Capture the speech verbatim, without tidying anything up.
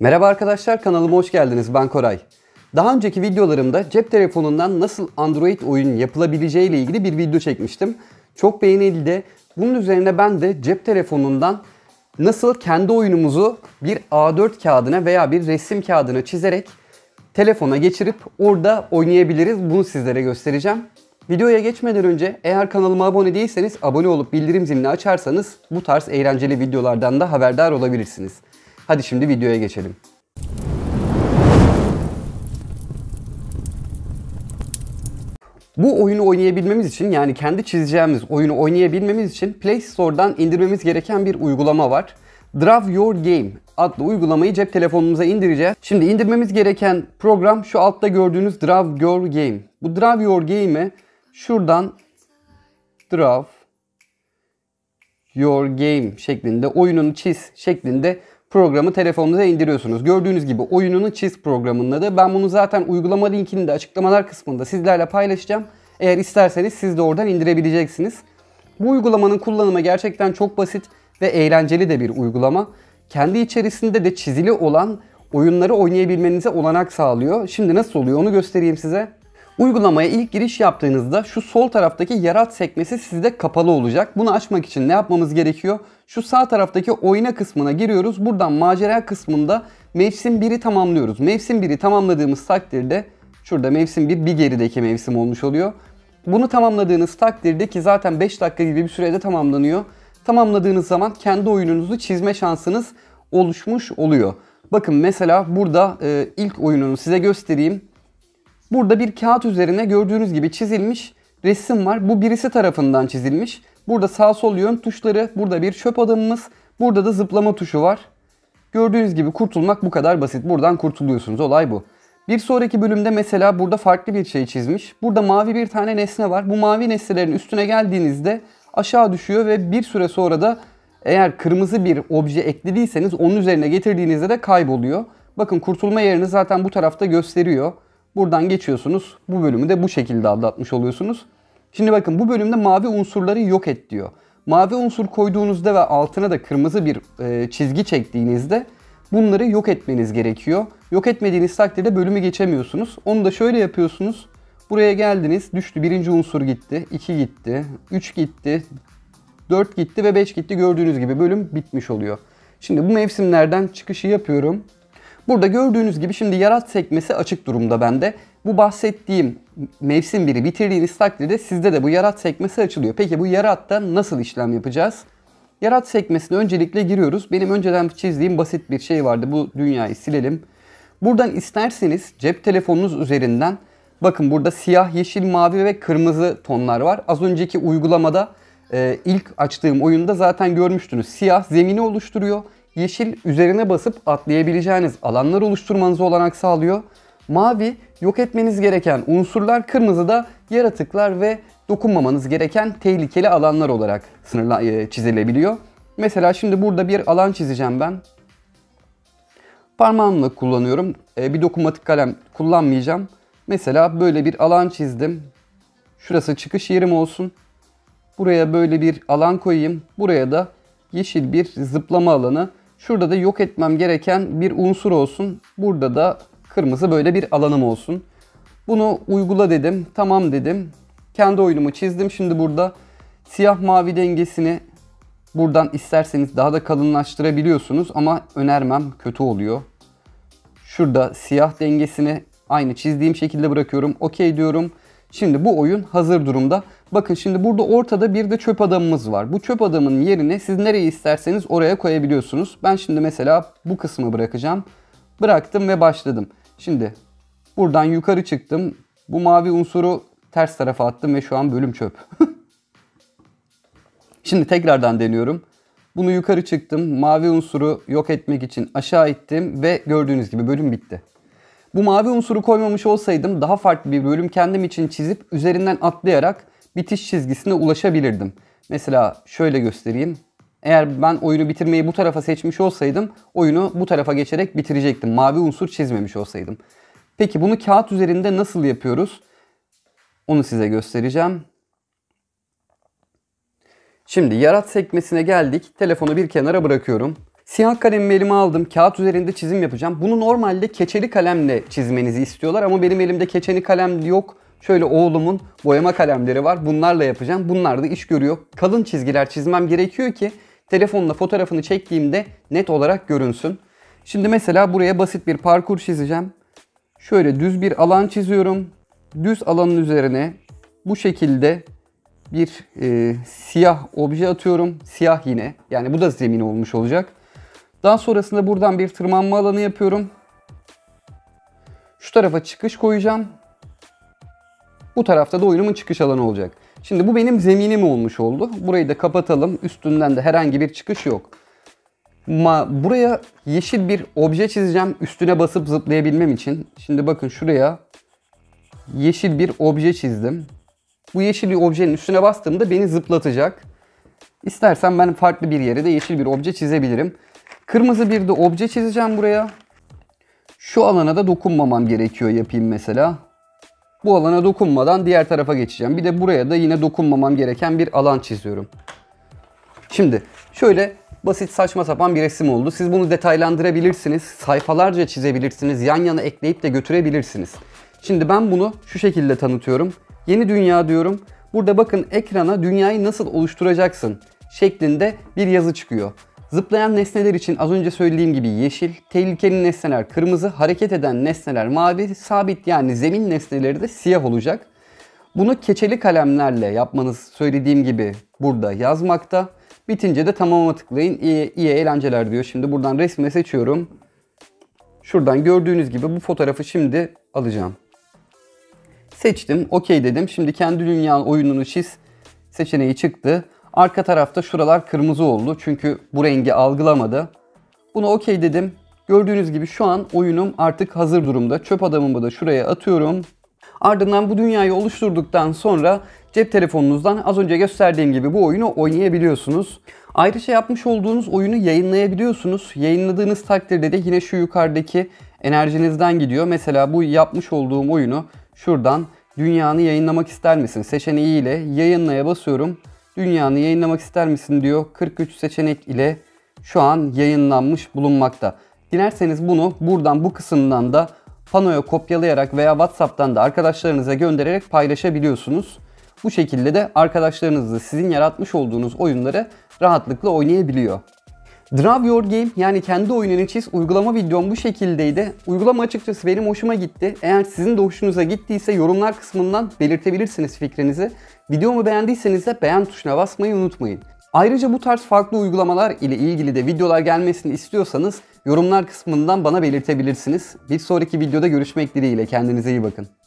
Merhaba arkadaşlar, kanalıma hoş geldiniz. Ben Koray. Daha önceki videolarımda cep telefonundan nasıl Android oyun yapılabileceği ile ilgili bir video çekmiştim. Çok beğenildi. Bunun üzerine ben de cep telefonundan nasıl kendi oyunumuzu bir A dört kağıdına veya bir resim kağıdına çizerek telefona geçirip orada oynayabiliriz. Bunu sizlere göstereceğim. Videoya geçmeden önce eğer kanalıma abone değilseniz abone olup bildirim zilini açarsanız bu tarz eğlenceli videolardan da haberdar olabilirsiniz. Hadi şimdi videoya geçelim. Bu oyunu oynayabilmemiz için, yani kendi çizeceğimiz oyunu oynayabilmemiz için Play Store'dan indirmemiz gereken bir uygulama var. Draw Your Game adlı uygulamayı cep telefonumuza indireceğiz. Şimdi indirmemiz gereken program şu altta gördüğünüz Draw Your Game. Bu Draw Your Game'i şuradan Draw Your Game şeklinde, oyununu çiz şeklinde programı telefonunuza indiriyorsunuz. Gördüğünüz gibi oyununu çiz programının adı. Ben bunu zaten uygulama linkini de açıklamalar kısmında sizlerle paylaşacağım. Eğer isterseniz siz de oradan indirebileceksiniz. Bu uygulamanın kullanımı gerçekten çok basit ve eğlenceli de bir uygulama. Kendi içerisinde de çizili olan oyunları oynayabilmenize olanak sağlıyor. Şimdi nasıl oluyor onu göstereyim size. Uygulamaya ilk giriş yaptığınızda şu sol taraftaki yarat sekmesi sizde kapalı olacak. Bunu açmak için ne yapmamız gerekiyor? Şu sağ taraftaki oyna kısmına giriyoruz. Buradan macera kısmında mevsim biri tamamlıyoruz. Mevsim biri tamamladığımız takdirde şurada mevsim bir bir gerideki mevsim olmuş oluyor. Bunu tamamladığınız takdirde, ki zaten beş dakika gibi bir sürede tamamlanıyor. Tamamladığınız zaman kendi oyununuzu çizme şansınız oluşmuş oluyor. Bakın mesela burada e, ilk oyununu size göstereyim. Burada bir kağıt üzerine gördüğünüz gibi çizilmiş resim var. Bu birisi tarafından çizilmiş. Burada sağ sol yön tuşları, burada bir çöp adamımız, burada da zıplama tuşu var. Gördüğünüz gibi kurtulmak bu kadar basit. Buradan kurtuluyorsunuz. Olay bu. Bir sonraki bölümde mesela burada farklı bir şey çizmiş. Burada mavi bir tane nesne var. Bu mavi nesnelerin üstüne geldiğinizde aşağı düşüyor ve bir süre sonra da eğer kırmızı bir obje eklediyseniz onun üzerine getirdiğinizde de kayboluyor. Bakın kurtulma yerini zaten bu tarafta gösteriyor. Buradan geçiyorsunuz. Bu bölümü de bu şekilde atlatmış oluyorsunuz. Şimdi bakın bu bölümde mavi unsurları yok et diyor. Mavi unsur koyduğunuzda ve altına da kırmızı bir e, çizgi çektiğinizde bunları yok etmeniz gerekiyor. Yok etmediğiniz takdirde bölümü geçemiyorsunuz. Onu da şöyle yapıyorsunuz. Buraya geldiniz. Düştü. Birinci unsur gitti. iki gitti. üç gitti. dört gitti ve beş gitti. Gördüğünüz gibi bölüm bitmiş oluyor. Şimdi bu mevsimlerden çıkışı yapıyorum. Burada gördüğünüz gibi şimdi yarat sekmesi açık durumda bende. Bu bahsettiğim mevsim biri bitirdiğiniz takdirde sizde de bu yarat sekmesi açılıyor. Peki bu yaratta nasıl işlem yapacağız? Yarat sekmesine öncelikle giriyoruz. Benim önceden çizdiğim basit bir şey vardı. Bu dünyayı silelim. Buradan isterseniz cep telefonunuz üzerinden, bakın burada siyah, yeşil, mavi ve kırmızı tonlar var. Az önceki uygulamada e, ilk açtığım oyunda zaten görmüştünüz. Siyah zemini oluşturuyor. Yeşil üzerine basıp atlayabileceğiniz alanlar oluşturmanıza olanak sağlıyor. Mavi yok etmeniz gereken unsurlar, kırmızı da yaratıklar ve dokunmamanız gereken tehlikeli alanlar olarak sınırla, e, çizilebiliyor. Mesela şimdi burada bir alan çizeceğim ben. Parmağımla kullanıyorum. E, bir dokunmatik kalem kullanmayacağım. Mesela böyle bir alan çizdim. Şurası çıkış yerim olsun. Buraya böyle bir alan koyayım. Buraya da yeşil bir zıplama alanı. Şurada da yok etmem gereken bir unsur olsun. Burada da kırmızı böyle bir alanım olsun. Bunu uygula dedim. Tamam dedim. Kendi oyunumu çizdim. Şimdi burada siyah mavi dengesini buradan isterseniz daha da kalınlaştırabiliyorsunuz. Ama önermem, kötü oluyor. Şurada siyah dengesini aynı çizdiğim şekilde bırakıyorum. Okey diyorum. Şimdi bu oyun hazır durumda. Bakın şimdi burada ortada bir de çöp adamımız var. Bu çöp adamın yerine siz nereyi isterseniz oraya koyabiliyorsunuz. Ben şimdi mesela bu kısmı bırakacağım. Bıraktım ve başladım. Şimdi buradan yukarı çıktım. Bu mavi unsuru ters tarafa attım ve şu an bölüm çöp. Şimdi tekrardan deniyorum. Bunu yukarı çıktım. Mavi unsuru yok etmek için aşağı ittim ve gördüğünüz gibi bölüm bitti. Bu mavi unsuru koymamış olsaydım daha farklı bir bölüm kendim için çizip üzerinden atlayarak bitiş çizgisine ulaşabilirdim. Mesela şöyle göstereyim. Eğer ben oyunu bitirmeyi bu tarafa seçmiş olsaydım oyunu bu tarafa geçerek bitirecektim. Mavi unsur çizmemiş olsaydım. Peki bunu kağıt üzerinde nasıl yapıyoruz? Onu size göstereceğim. Şimdi yarat sekmesine geldik. Telefonu bir kenara bırakıyorum. Siyah kalemimi elime aldım. Kağıt üzerinde çizim yapacağım. Bunu normalde keçeli kalemle çizmenizi istiyorlar ama benim elimde keçeli kalem yok. Şöyle oğlumun boyama kalemleri var. Bunlarla yapacağım. Bunlar da iş görüyor. Kalın çizgiler çizmem gerekiyor ki telefonla fotoğrafını çektiğimde net olarak görünsün. Şimdi mesela buraya basit bir parkur çizeceğim. Şöyle düz bir alan çiziyorum. Düz alanın üzerine bu şekilde bir e, siyah obje atıyorum. Siyah yine. Yani bu da zemin olmuş olacak. Daha sonrasında buradan bir tırmanma alanı yapıyorum. Şu tarafa çıkış koyacağım. Bu tarafta da oyunumun çıkış alanı olacak. Şimdi bu benim zeminim olmuş oldu. Burayı da kapatalım. Üstünden de herhangi bir çıkış yok. Ma buraya yeşil bir obje çizeceğim. Üstüne basıp zıplayabilmem için. Şimdi bakın şuraya yeşil bir obje çizdim. Bu yeşil bir objenin üstüne bastığımda beni zıplatacak. İstersen ben farklı bir yere de yeşil bir obje çizebilirim. Kırmızı bir de obje çizeceğim buraya. Şu alana da dokunmamam gerekiyor yapayım mesela. Bu alana dokunmadan diğer tarafa geçeceğim. Bir de buraya da yine dokunmamam gereken bir alan çiziyorum. Şimdi şöyle basit saçma sapan bir resim oldu. Siz bunu detaylandırabilirsiniz. Sayfalarca çizebilirsiniz. Yan yana ekleyip de götürebilirsiniz. Şimdi ben bunu şu şekilde tanıtıyorum. Yeni dünya diyorum. Burada bakın ekrana dünyayı nasıl oluşturacaksın şeklinde bir yazı çıkıyor. Zıplayan nesneler için az önce söylediğim gibi yeşil, tehlikeli nesneler kırmızı, hareket eden nesneler mavi, sabit yani zemin nesneleri de siyah olacak. Bunu keçeli kalemlerle yapmanız söylediğim gibi burada yazmakta. Bitince de tamama tıklayın. İyi, iyi eğlenceler diyor. Şimdi buradan resmi seçiyorum. Şuradan gördüğünüz gibi bu fotoğrafı şimdi alacağım. Seçtim. Okey dedim. Şimdi kendi dünyanın oyununu çiz seçeneği çıktı. Arka tarafta şuralar kırmızı oldu. Çünkü bu rengi algılamadı. Bunu okey dedim. Gördüğünüz gibi şu an oyunum artık hazır durumda. Çöp adamımı da şuraya atıyorum. Ardından bu dünyayı oluşturduktan sonra cep telefonunuzdan az önce gösterdiğim gibi bu oyunu oynayabiliyorsunuz. Ayrıca yapmış olduğunuz oyunu yayınlayabiliyorsunuz. Yayınladığınız takdirde de yine şu yukarıdaki enerjinizden gidiyor. Mesela bu yapmış olduğum oyunu şuradan dünyanı yayınlamak ister misin seçeneğiyle yayınlaya basıyorum. Dünyanı yayınlamak ister misin diyor. kırk üç seçenek ile şu an yayınlanmış bulunmakta. Dilerseniz bunu buradan bu kısımdan da panoya kopyalayarak veya WhatsApp'tan da arkadaşlarınıza göndererek paylaşabiliyorsunuz. Bu şekilde de arkadaşlarınız da sizin yaratmış olduğunuz oyunları rahatlıkla oynayabiliyor. Draw Your Game yani kendi oyununu çiz uygulama videom bu şekildeydi. Uygulama açıkçası benim hoşuma gitti. Eğer sizin de hoşunuza gittiyse yorumlar kısmından belirtebilirsiniz fikrinizi. Videomu beğendiyseniz de beğen tuşuna basmayı unutmayın. Ayrıca bu tarz farklı uygulamalar ile ilgili de videolar gelmesini istiyorsanız yorumlar kısmından bana belirtebilirsiniz. Bir sonraki videoda görüşmek dileğiyle. Kendinize iyi bakın.